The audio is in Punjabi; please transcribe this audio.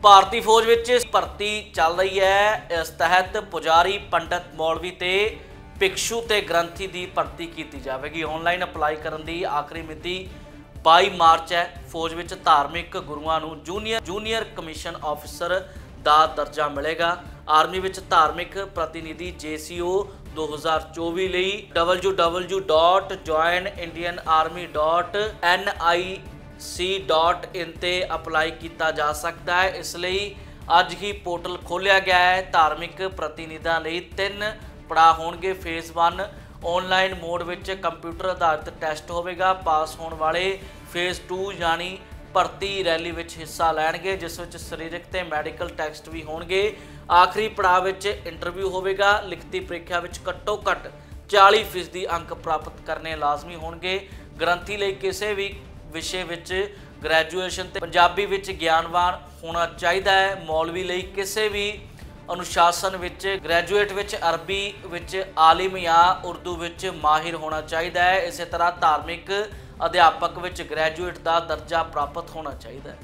ਭਾਰਤੀ फौज ਵਿੱਚ ਭਰਤੀ ਚੱਲ ਰਹੀ ਹੈ। ਇਸ ਤਹਿਤ ਪੁਜਾਰੀ, ਪੰਡਤ, ਮੌਲਵੀ ਤੇ ਭਿਕਸ਼ੂ ਤੇ ਗ੍ਰੰਥੀ ਦੀ ਭਰਤੀ ਕੀਤੀ ਜਾਵੇਗੀ। ਆਨਲਾਈਨ ਅਪਲਾਈ ਕਰਨ ਦੀ ਆਖਰੀ ਮਿਤੀ 22 ਮਾਰਚ ਹੈ। फौज ਵਿੱਚ ਧਾਰਮਿਕ ਗੁਰੂਆਂ ਨੂੰ ਜੂਨੀਅਰ ਕਮਿਸ਼ਨ ਆਫਿਸਰ ਦਾ ਦਰਜਾ ਮਿਲੇਗਾ। ਆਰਮੀ ਵਿੱਚ ਧਾਰਮਿਕ ਪ੍ਰਤੀਨਿਧੀ JCO 2024 ਲਈ www.joinindianarmy.nic.in ਤੇ ਅਪਲਾਈ ਕੀਤਾ ਜਾ ਸਕਦਾ ਹੈ। ਇਸ ਲਈ ਅੱਜ ਹੀ ਪੋਰਟਲ ਖੋਲ੍ਹਿਆ ਗਿਆ ਹੈ। ਧਾਰਮਿਕ ਪ੍ਰਤੀਨਿਧਾਂ ਲਈ 3 ਪੜਾਅ ਹੋਣਗੇ। ਫੇਜ਼ 1 ਆਨਲਾਈਨ ਮੋਡ ਵਿੱਚ ਕੰਪਿਊਟਰ ਆਧਾਰਿਤ ਟੈਸਟ ਹੋਵੇਗਾ। ਪਾਸ ਹੋਣ ਵਾਲੇ ਫੇਜ਼ 2 यानी ਭਰਤੀ ਰੈਲੀ ਵਿੱਚ ਹਿੱਸਾ ਲੈਣਗੇ, ਜਿਸ ਵਿੱਚ ਸਰੀਰਕ ਤੇ ਮੈਡੀਕਲ ਟੈਸਟ ਵੀ ਹੋਣਗੇ। ਆਖਰੀ ਪੜਾਅ ਵਿੱਚ ਇੰਟਰਵਿਊ ਹੋਵੇਗਾ। ਲਿਖਤੀ ਪ੍ਰੀਖਿਆ ਵਿੱਚ ਘੱਟੋ ਘੱਟ 40% ਅੰਕ ਪ੍ਰਾਪਤ ਕਰਨੇ ਲਾਜ਼ਮੀ ਹੋਣਗੇ। ਗ੍ਰੰਥੀ ਲਈ ਕਿਸੇ ਵੀ ਵਿਸ਼ੇ ਵਿੱਚ ਗ੍ਰੈਜੂਏਸ਼ਨ ਤੇ ਪੰਜਾਬੀ ਵਿੱਚ ਗਿਆਨਵਾਨ ਹੋਣਾ ਚਾਹੀਦਾ ਹੈ। ਮੌਲਵੀ ਲਈ ਕਿਸੇ ਵੀ अनुशासन विच ग्रैजुएट विच अरबी विच आलिम या उर्दू विच माहिर होना चाहिए है। इस तरह धार्मिक अध्यापक विच ग्रैजुएट का दर्जा प्राप्त होना चाहिए है।